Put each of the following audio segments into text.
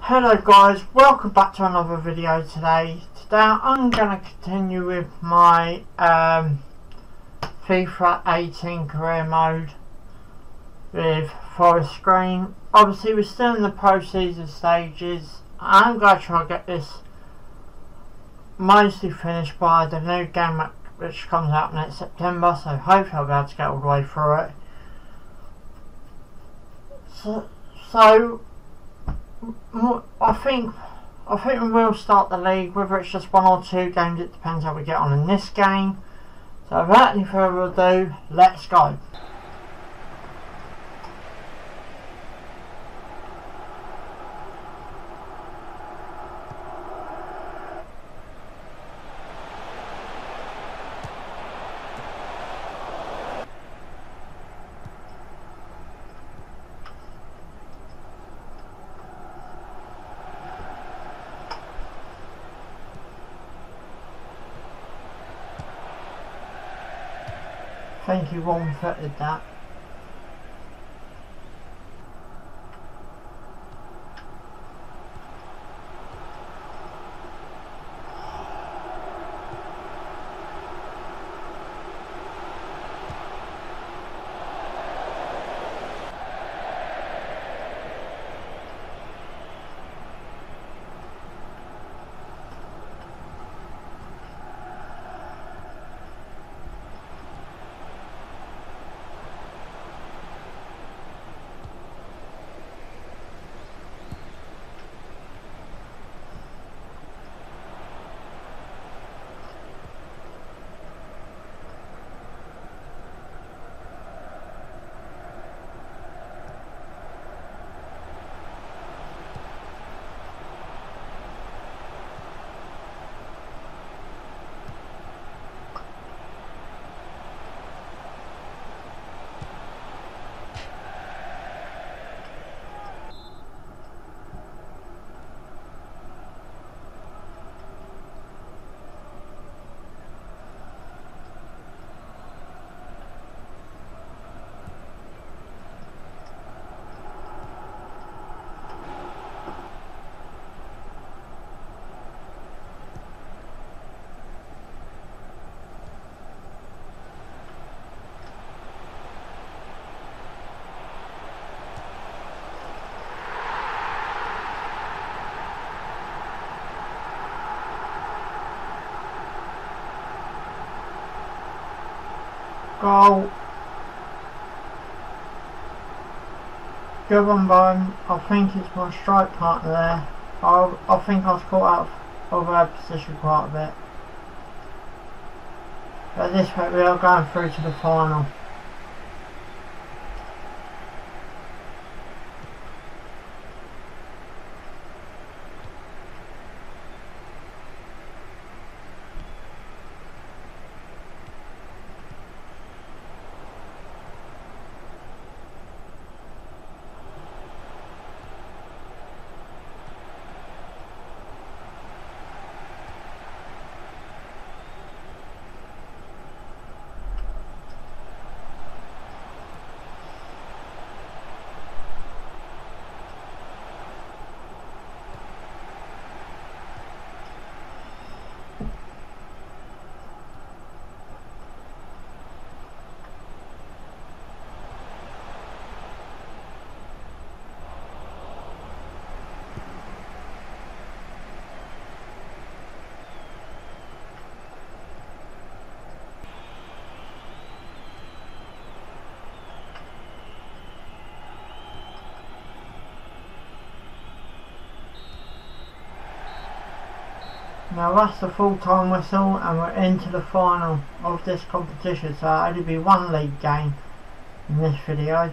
Hello guys, welcome back to another video today. Today I'm going to continue with my FIFA 18 career mode with Forest Green. Obviously we're still in the pro-season stages. I'm going to try to get this mostly finished by the new game which comes out next September, so hopefully I'll be able to get all the way through it. So I think we will start the league, whether it's just one or two games, it depends how we get on in this game. So without any further ado, let's go. I think he one-footed that. Goal. Good one, Bone. I think it's my strike partner there. I think I was caught out of her position quite a bit. But this way we are going through to the final. Now that's the full-time whistle and we're into the final of this competition, so it'll only be one league game in this video.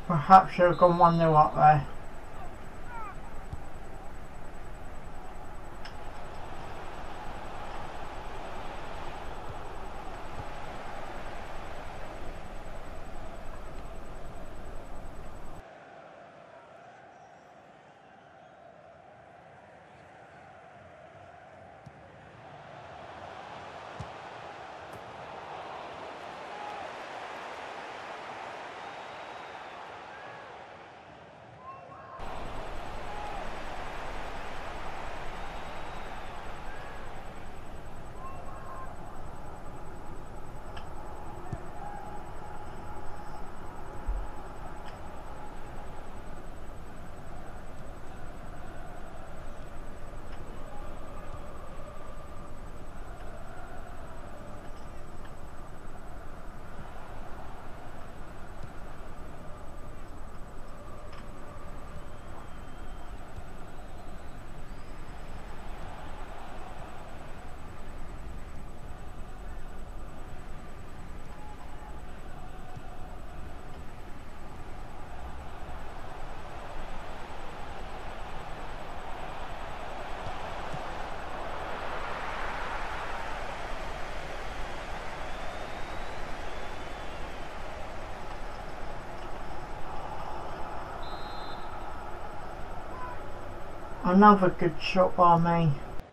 Perhaps should have gone 1-0 up there. Another good shot by me.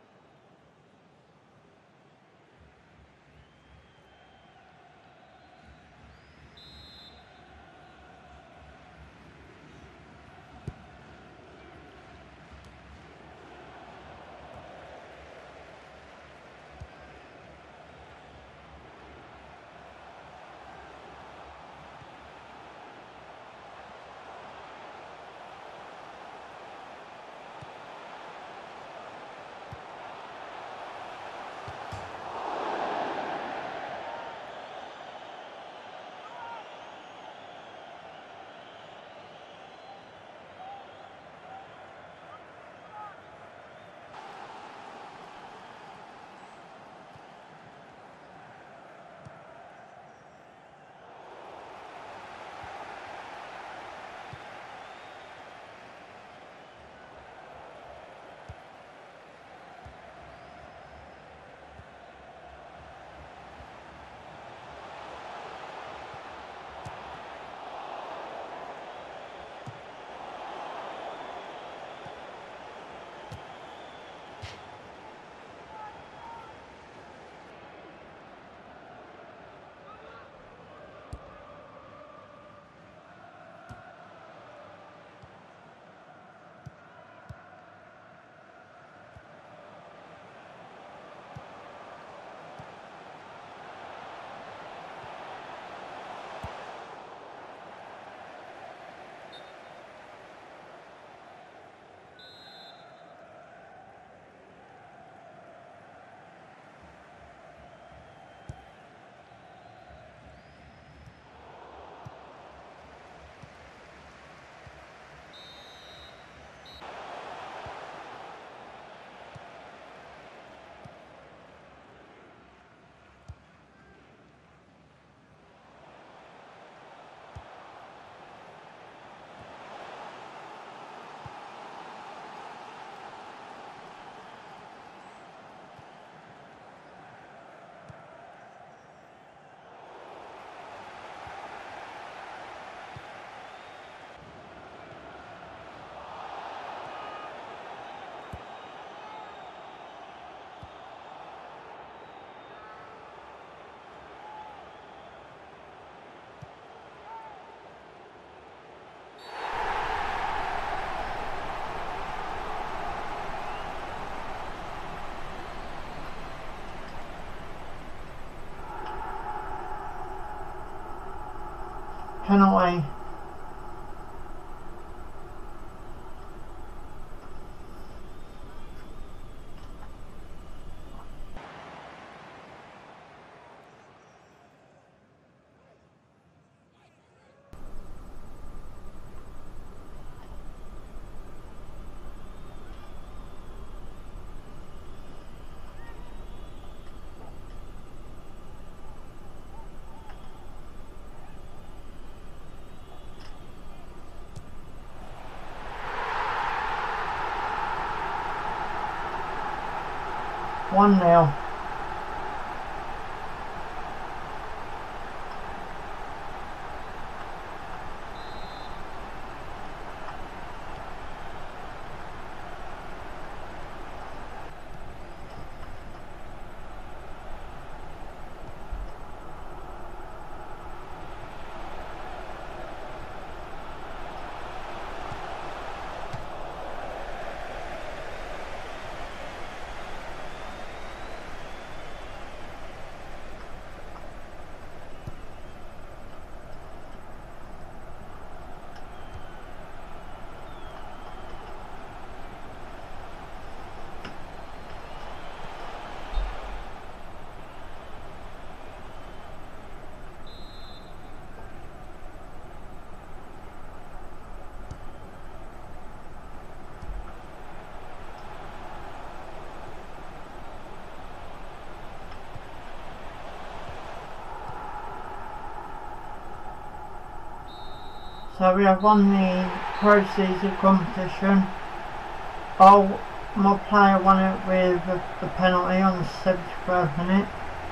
Penalty. 1-0. So we have won the pro-season competition. Oh, my player won it with the penalty on the 73rd minute.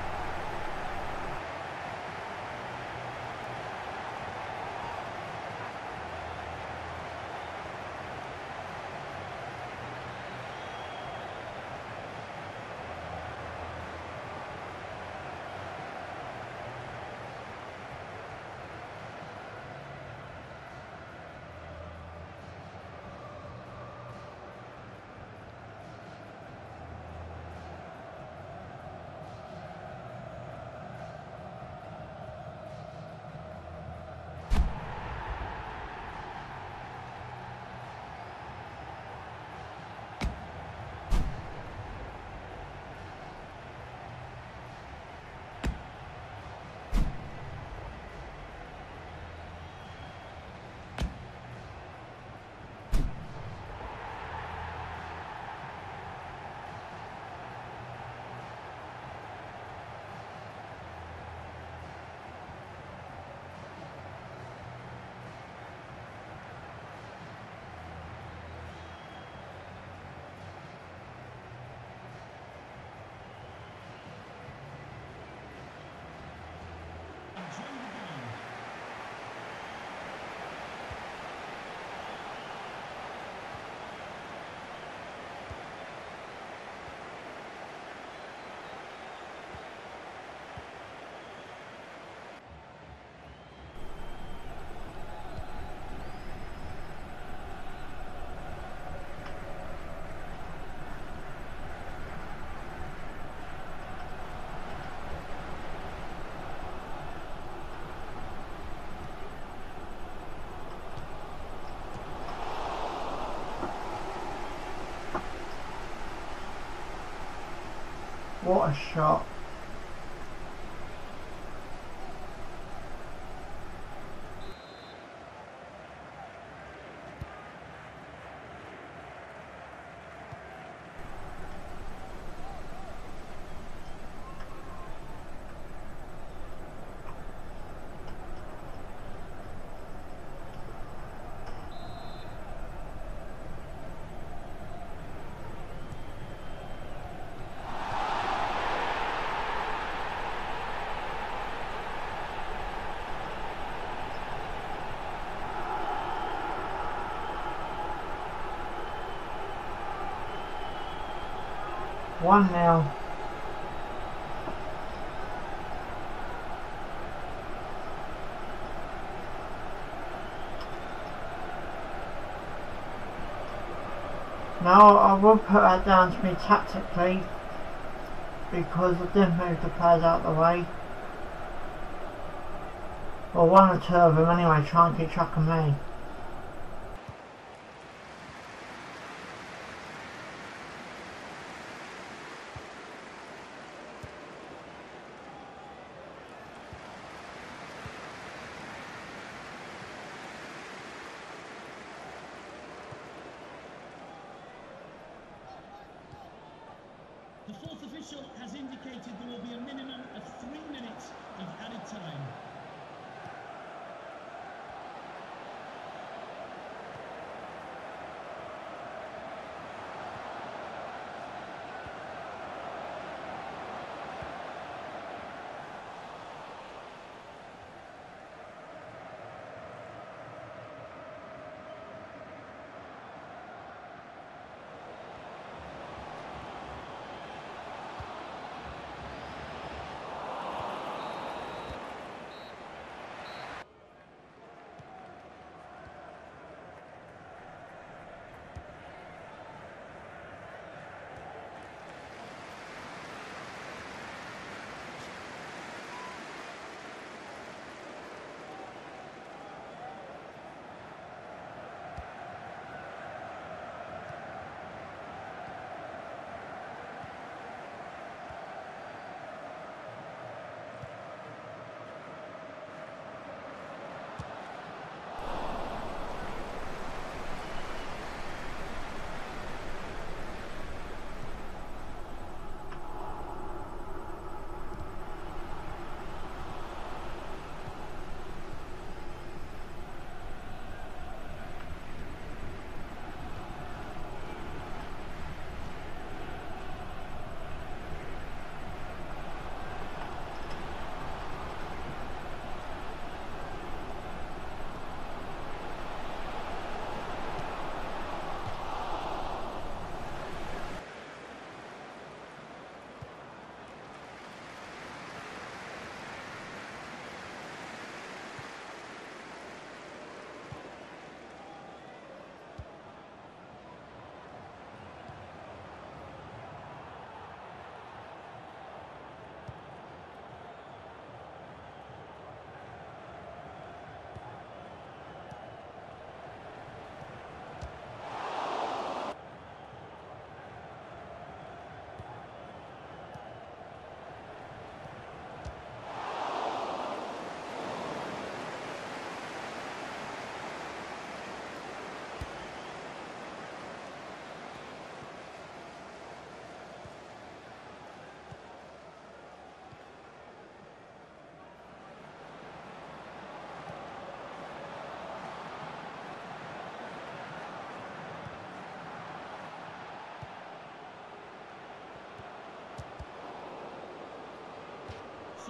What a shot. One now. Now I will put that down to me tactically because I didn't move the players out of the way. Well, one or two of them anyway, try and keep track of me. The fourth official has indicated there will be a minimum of 3 minutes of added time.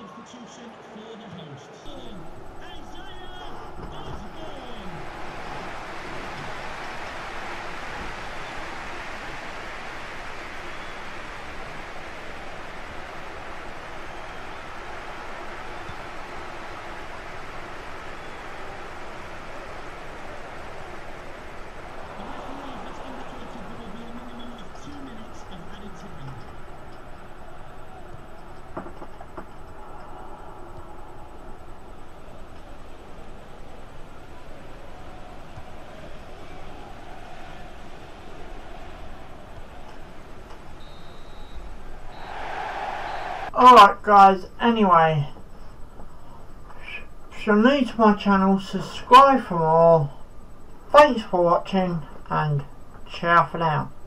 substitution for the hosts. Isaiah Osborne. The referee has indicated there will be a minimum of 2 minutes of added time. Alright guys, anyway, if you're new to my channel, subscribe for more. Thanks for watching and ciao for now.